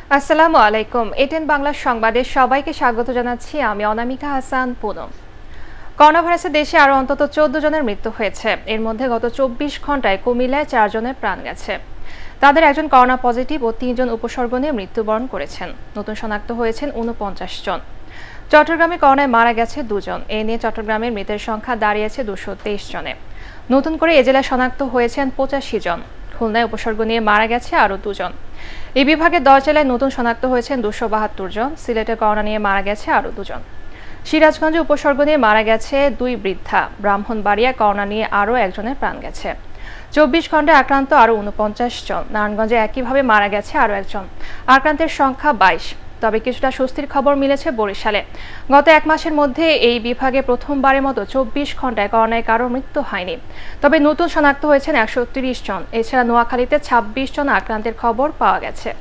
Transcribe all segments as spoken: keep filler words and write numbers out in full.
আসসালামু আলাইকুম। এটেন বাংলা সংবাদে সবাইকে স্বাগত জানাচ্ছি। আমি অনামিকা হাসান পুনম। করোনা ভাইরাসে দেশে আরও অন্তত চোদ্দ জনের মৃত্যু হয়েছে। এর মধ্যে গত চব্বিশ ঘন্টায় কুমিল্লায় চার জনের প্রাণ গেছে। তাদের একজন করোনা পজিটিভ ও তিনজন উপসর্গ নিয়ে মৃত্যুবরণ করেছেন। নতুন শনাক্ত হয়েছেন উনপঞ্চাশ জন। চট্টগ্রামে করোনায় মারা গেছে দুজন। এ নিয়ে চট্টগ্রামের মৃতের সংখ্যা দাঁড়িয়েছে দুশো তেইশ জনে। নতুন করে এ জেলায় শনাক্ত হয়েছেন পঁচাশি জন। খুলনায় উপসর্গ নিয়ে মারা গেছে আরও দুজন। এই বিভাগে দশ জেলায় নতুন শনাক্ত হয়েছেন দুশো বাহাত্তর জন। সিলেটে করোনা নিয়ে মারা গেছে আরও দুজন। সিরাজগঞ্জে উপসর্গ নিয়ে মারা গেছে দুই বৃদ্ধা। ব্রাহ্মণবাড়িয়া করোনা নিয়ে আরও একজনের প্রাণ গেছে। চব্বিশ ঘন্টায় আক্রান্ত আরও উনপঞ্চাশ জন। নারায়ণগঞ্জে একইভাবে মারা গেছে আরও একজন। আক্রান্তের সংখ্যা বাইশ। তবে কিছুটা স্বস্তির খবর মিলেছে বরিশালে। গত এক মাসের মধ্যে এই বিভাগে প্রথমবারের মতো চব্বিশ ঘন্টায় করোনায় কারো মৃত্যু হয়নি। তবে নতুন শনাক্ত হয়েছেন একশো তিরিশ জন। এছাড়া নোয়াখালীতে ছাব্বিশ জন আক্রান্তের খবর পাওয়া গেছে।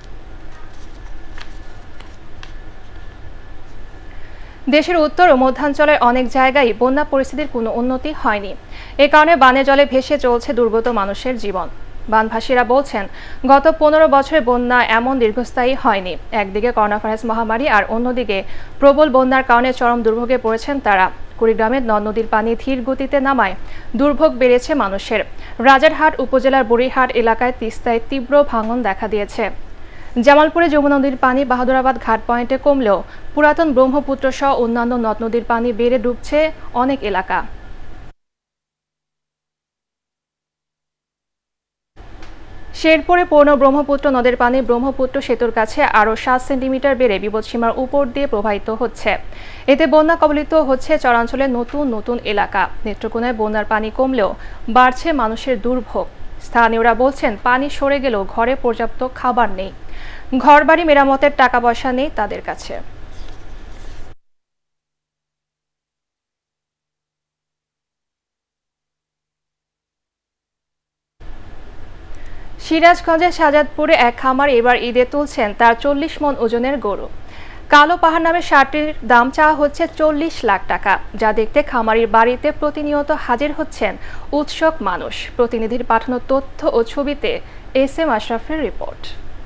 দেশের উত্তর ও মধ্যাঞ্চলের অনেক জায়গায় বন্যা পরিস্থিতির কোনো উন্নতি হয়নি। এ কারণে বানে জলে ভেসে চলছে দুর্গত মানুষের জীবন। বানভাসীরা বলছেন, গত পনেরো বছরে বন্যা এমন দীর্ঘস্থায়ী হয়নি। একদিকে করোনা ভাইরাস মহামারী আর অন্যদিকে প্রবল বন্যার কারণে চরম দুর্ভোগে পড়েছেন তারা। কুড়িগ্রামের নদ নদীর পানি ধীর গতিতে নামায় দুর্ভোগ বেড়েছে মানুষের। রাজারহাট উপজেলার বুড়িহাট এলাকায় তিস্তায় তীব্র ভাঙন দেখা দিয়েছে। জামালপুরে যমুনা নদীর পানি বাহাদুরাবাদ ঘাট পয়েন্টে কমলেও পুরাতন ব্রহ্মপুত্র সহ অন্যান্য নদ নদীর পানি বেড়ে ডুবছে অনেক এলাকা। শেরপুরে পূর্ণ ব্রহ্মপুত্র নদের পানি ব্রহ্মপুত্র সেতুর কাছে আরও সাত সেন্টিমিটার বেড়ে বিপদসীমার উপর দিয়ে প্রবাহিত হচ্ছে। এতে বন্যা কবলিত হচ্ছে চরাঞ্চলের নতুন নতুন এলাকা। নেত্রকোনায় বন্যার পানি কমলেও বাড়ছে মানুষের দুর্ভোগ। স্থানীয়রা বলছেন, পানি সরে গেলেও ঘরে পর্যাপ্ত খাবার নেই। ঘরবাড়ি মেরামতের টাকা পয়সা নেই তাদের কাছে। সিরাজগঞ্জের শাহজাদপুরে এক খামার এবার ঈদে তুলছেন তার চল্লিশ মন ওজনের গরু। কালো পাহাড় নামে ষাটটির দাম চাওয়া হচ্ছে চল্লিশ লাখ টাকা, যা দেখতে খামারির বাড়িতে প্রতিনিয়ত হাজির হচ্ছেন উৎসুক মানুষ। প্রতিনিধির পাঠানো তথ্য ও ছবিতে এস এম আশরাফের রিপোর্ট।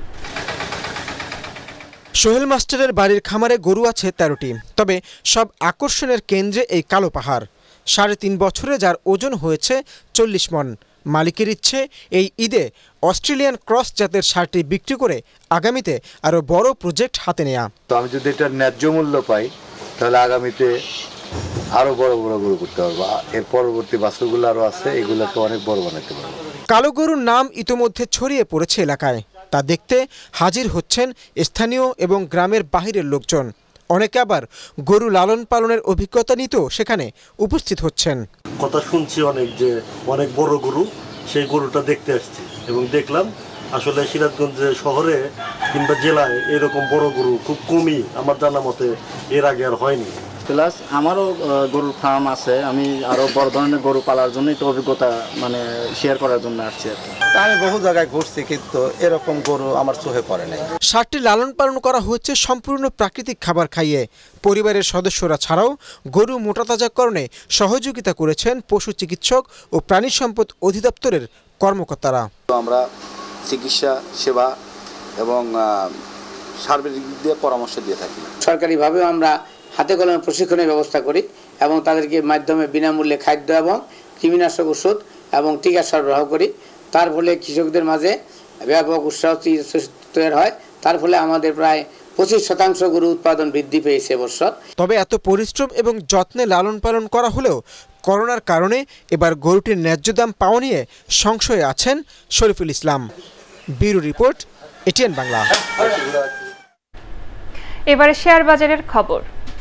সোহেল মাস্টারের বাড়ির খামারে গরু আছে তেরোটি। তবে সব আকর্ষণের কেন্দ্রে এই কালো পাহাড়। সাড়ে তিন বছরে যার ওজন হয়েছে চল্লিশ মন। মালিকের ইচ্ছে এই ঈদে অস্ট্রেলিয়ান ক্রস জাতের ষাঁড়টি বিক্রি করে আগামীতে আরও বড় প্রজেক্ট হাতে নেয়া। তো আমি যদি এটার ন্যায্য মূল্য পাই তাহলে আগামীতে আরো বড় বড় গরু করতে পারবো। এর পরবর্তী বাছুরগুলো আরো আছে, এগুলোকে অনেক বড় বানাতে পারবো। কালো গরুর নাম ইতোমধ্যে ছড়িয়ে পড়েছে এলাকায়। তা দেখতে হাজির হচ্ছেন স্থানীয় এবং গ্রামের বাহিরের লোকজন। অনেকে আবার গরু লালন পালনের অভিজ্ঞতা নিতেও সেখানে উপস্থিত হচ্ছেন। কথা শুনছি অনেক যে অনেক বড় গরু, সেই গরুটা দেখতে আসছি এবং দেখলাম আসলে সিরাজগঞ্জ শহরে কিংবা জেলায় এরকম বড় গরু খুব কমই, আমার জানা মতে এর আগে আর হয়নি। প্লাস আমারও গরুর ফার্ম আছে, আমি আরো বড় ধরনের গরু পালার জন্য একটু অভিজ্ঞতা মানে শেয়ার করার জন্য আসছি আর কি। আমি বহু জায়গায় ঘুরছি কিন্তু এরকম গরু আমার চোখে পড়ে নাই। ষাটটি লালন পালন করা হচ্ছে সম্পূর্ণ প্রাকৃতিক খাবার খাইয়ে। পরিবারের সদস্যরা ছাড়াও গরু মোটাতাজাকরণে সহযোগিতা করেছেন পশু চিকিৎসক ও প্রাণী সম্পদ অধিদপ্তরের কর্মকর্তারা। আমরা চিকিৎসা সেবা এবং সার্বিক দিক দিয়ে পরামর্শ দিয়ে থাকি। সরকারিভাবেও আমরা হাতে কলমে প্রশিক্ষণের ব্যবস্থা করি এবং তাদেরকে মাধ্যমে বিনামূল্যে খাদ্য এবং কৃমিনাশক ওষুধ এবং টিকা সরবরাহ করি। তার ফলে কৃষকদের মাঝে ব্যাপক উৎসাহ তৈরি হয়। তার ফলে আমাদের প্রায় পঁচিশ শতাংশ গরু উৎপাদন বৃদ্ধি পেয়েছে এবছর। তবে এত পরিশ্রম এবং যত্নে লালন পালন করা হলেও করোনার কারণে এবার গরুটির ন্যায্য দাম পাওয়া নিয়ে সংশয়ে আছেন Shariful Islam. Bureau report, ATN Bangla. এবারে শেয়ার বাজারের খবর।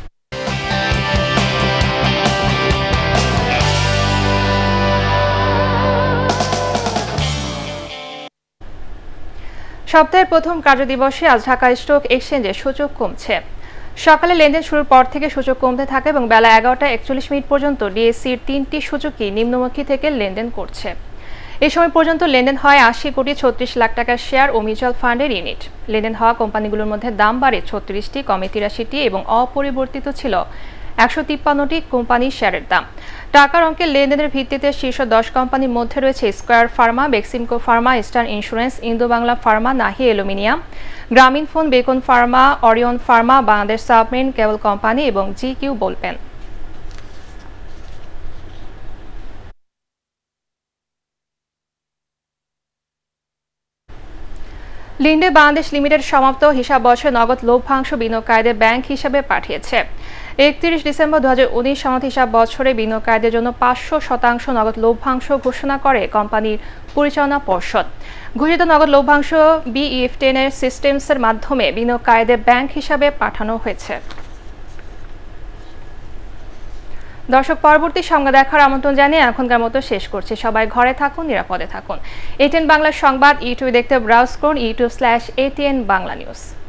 সপ্তাহের প্রথম কার্যদিবসে আজ ঢাকা স্টক এক্সচেঞ্জে সূচক কমছে। সকালে লেনদেন শুরুর পর থেকে সূচক কমতে থাকে এবং বেলা এগারোটা একচল্লিশ মিনিট পর্যন্ত ডিএসসির তিনটি সূচকই নিম্নমুখী থেকে লেনদেন করছে। এই সময় পর্যন্ত লেনদেন হয় আশি কোটি ছত্রিশ লাখ টাকার শেয়ার ও মিউচুয়াল ফান্ডের ইউনিট। লেনদেন হওয়া কোম্পানিগুলোর মধ্যে দাম বাড়ে ছত্রিশটি, কমে তিরাশিটি এবং অপরিবর্তিত ছিল একশো তিপ্পান্নটি কোম্পানির শেয়ারের দাম। টাকার অঙ্কের লেনদেনের ভিত্তিতে শীর্ষ দশ কোম্পানির মধ্যে রয়েছে square pharma, Beximco pharma, eastern insurance, Indo Bangla pharma, Nahee aluminium, Grameenphone, beacon pharma, orion pharma, Bangladesh submarine cable company এবং G Q ballpen. Linde Bangladesh limited সমাপ্ত হিসাব বছরে নগদ লভ্যাংশ বিনিয়োগকারীদের ব্যাংক হিসাবে পাঠিয়েছে। একত্রিশ ডিসেম্বর দু হাজার উনিশ সমাপ্ত হিসাব বছরে বিনিয়োগকারীদের জন্য পাঁচশো শতাংশ নগদ লভ্যাংশ ঘোষণা করে কোম্পানির পরিচালনা পর্ষদ। ঘোষিত নগদ লভ্যাংশ বিইএফ টেন এর সিস্টেমসের মাধ্যমে বিনিয়োগকারীদের ব্যাংক হিসাবে পাঠানো হয়েছে। দর্শক, পরবর্তী সংবাদ দেখার আমন্ত্রণ জানিয়ে এখনকার মতো শেষ করছি। সবাই ঘরে থাকুন, নিরাপদে থাকুন। এটিএন বাংলা সংবাদ ইউটিউবে দেখতে ব্রাউজ করুন YouTube slash ATN Bangla news.